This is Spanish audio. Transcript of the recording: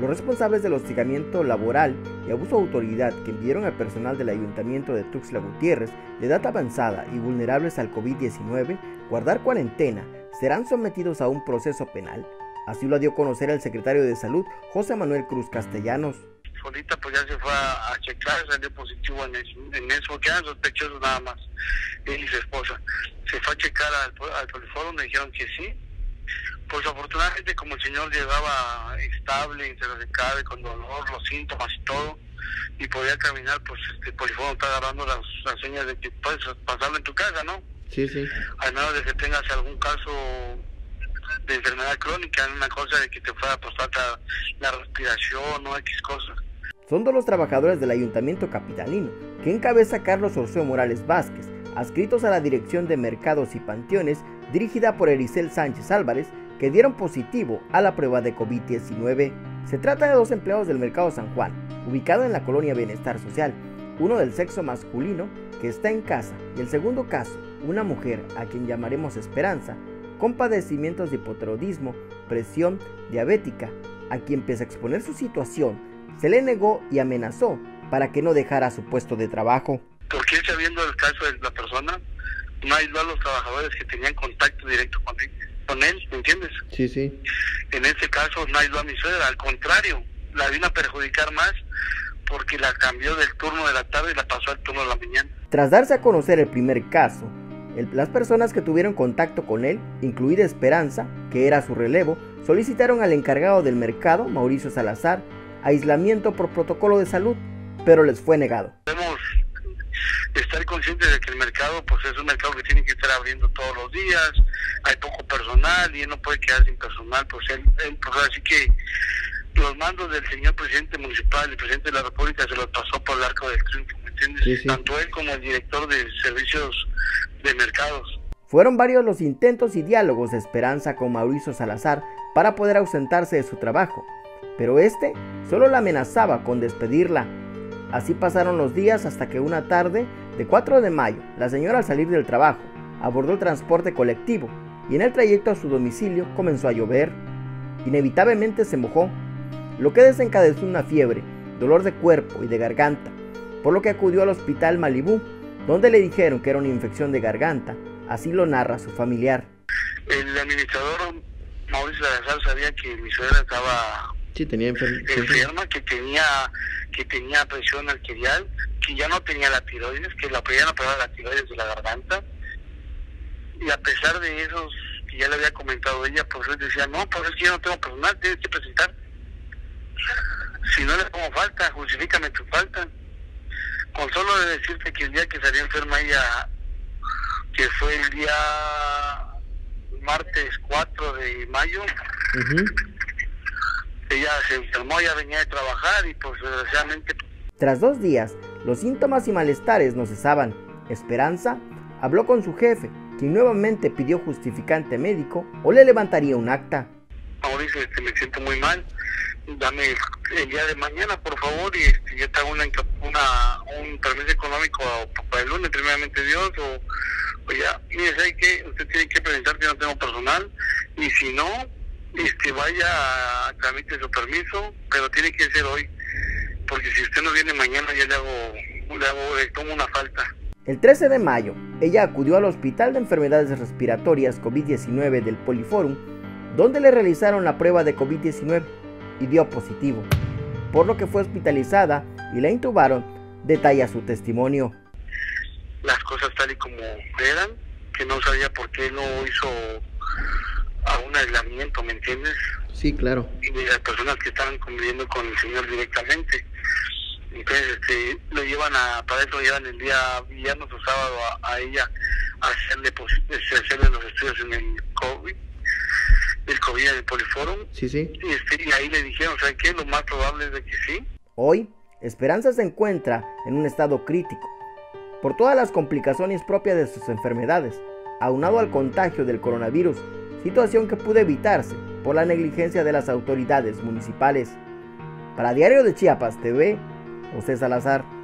Los responsables del hostigamiento laboral y abuso de autoridad que impidieron al personal del Ayuntamiento de Tuxtla Gutiérrez, de edad avanzada y vulnerables al COVID-19, guardar cuarentena, serán sometidos a un proceso penal. Así lo dio a conocer el secretario de Salud, José Manuel Cruz Castellanos. Ahorita pues ya se fue a checar, salió positivo en eso, quedan sospechosos nada más, él y su esposa. Se fue a checar al Poliforum, me dijeron que sí. Pues afortunadamente como el señor llegaba estable, entre los cabe, con dolor, los síntomas y todo, y podía caminar, pues el Poliforum está agarrando las señas de que puedes pasarlo en tu casa, ¿no? Sí, sí. Al menos de que tengas algún caso de enfermedad crónica, una cosa de que te fuera a pasar la respiración o X cosas. Son de los trabajadores del Ayuntamiento Capitalino, que encabeza Carlos Orceo Morales Vázquez, adscritos a la Dirección de Mercados y Panteones, dirigida por Ericel Sánchez Álvarez, que dieron positivo a la prueba de COVID-19. Se trata de dos empleados del Mercado San Juan, ubicado en la colonia Bienestar Social, uno del sexo masculino, que está en casa, y el segundo caso, una mujer, a quien llamaremos Esperanza, con padecimientos de hipotiroidismo, presión diabética, a quien pese a exponer su situación, se le negó y amenazó para que no dejara su puesto de trabajo. Porque él, sabiendo el caso de la persona, no ayudó a los trabajadores que tenían contacto directo con él, ¿me entiendes? Sí, sí. En este caso no ayudó a mi suegra, al contrario, la vino a perjudicar más porque la cambió del turno de la tarde y la pasó al turno de la mañana. Tras darse a conocer el primer caso, las personas que tuvieron contacto con él, incluida Esperanza, que era su relevo, solicitaron al encargado del mercado, Mauricio Salazar, aislamiento por protocolo de salud, pero les fue negado. Debemos estar conscientes de que el mercado pues es un mercado que tiene que estar abriendo todos los días, hay poco personal y él no puede quedar sin personal, pues él pues así que los mandos del señor presidente municipal, el presidente de la República, se los pasó por el arco del triunfo, ¿me entiendes? Sí, sí. Tanto él como el director de servicios de mercados. Fueron varios los intentos y diálogos de Esperanza con Mauricio Salazar para poder ausentarse de su trabajo, pero este solo la amenazaba con despedirla. Así pasaron los días hasta que una tarde de 4 de mayo, la señora, al salir del trabajo, abordó el transporte colectivo y en el trayecto a su domicilio comenzó a llover. Inevitablemente se mojó, lo que desencadenó una fiebre, dolor de cuerpo y de garganta, por lo que acudió al hospital Malibú, donde le dijeron que era una infección de garganta. Así lo narra su familiar. El administrador Mauricio Salazar sabía que mi suegra estaba enferma, que tenía presión arterial, que ya no tenía la tiroides, que la podían operar la tiroides de la garganta, y a pesar de eso, que ya le había comentado ella, pues él decía, no, pues es que yo no tengo personal, tienes que presentar. Si no le pongo falta, justifícame tu falta. Con solo de decirte que el día que salió enferma ella, que fue el día martes 4 de mayo, ella se enfermó, ya venía de trabajar y pues desgraciadamente... Tras 2 días, los síntomas y malestares no cesaban. Esperanza habló con su jefe, quien nuevamente pidió justificante médico o le levantaría un acta. Mauricio, me siento muy mal, dame el día de mañana por favor y yo te hago un permiso económico para el lunes, primeramente Dios, o ya, mire, ¿sabe qué? Usted tiene que presentar que no tengo personal y si no, vaya a tramite su permiso, pero tiene que ser hoy, porque si usted no viene mañana ya le tomo una falta. El 13 de mayo, ella acudió al Hospital de Enfermedades Respiratorias COVID-19 del Poliforum, donde le realizaron la prueba de COVID-19 y dio positivo, por lo que fue hospitalizada y la intubaron. Detalla su testimonio. Las cosas tal y como eran, que no sabía por qué no hizo a un aislamiento, ¿me entiendes? Sí, claro. Y de las personas que estaban conviviendo con el señor directamente. Entonces, para eso llevan el día viernes o sábado a ella a hacerle los estudios en el COVID en el Poliforum. Sí, sí. Y ahí le dijeron, ¿sabes qué? Lo más probable es de que sí. Hoy, Esperanza se encuentra en un estado crítico por todas las complicaciones propias de sus enfermedades, aunado al contagio del coronavirus, situación que pudo evitarse por la negligencia de las autoridades municipales. Para Diario de Chiapas TV, José Salazar.